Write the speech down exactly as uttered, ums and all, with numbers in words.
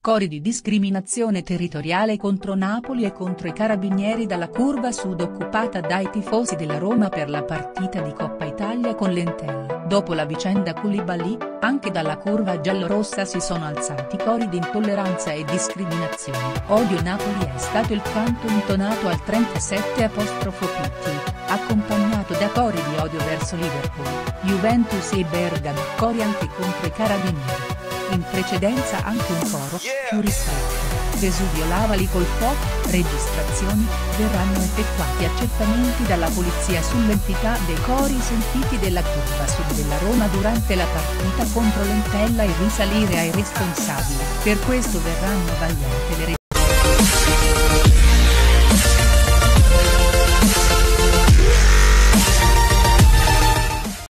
cori di discriminazione territoriale contro Napoli e contro i carabinieri dalla curva sud occupata dai tifosi della Roma per la partita di Coppa Italia con l'Entella. Dopo la vicenda Koulibaly, anche dalla curva giallorossa si sono alzati cori di intolleranza e discriminazione. Odio Napoli è stato il canto intonato al trentasette apostrofo Pitti, accompagnato da cori di odio verso Liverpool, Juventus e Bergamo, cori anche contro i carabinieri. In precedenza anche un coro, più rispetto, Vesuvio lavali col fuoco, registrazioni, verranno effettuati accertamenti dalla polizia sull'entità dei cori sentiti della curva sud della Roma durante la partita contro l'Entella e risalire ai responsabili. Per questo verranno vagliate le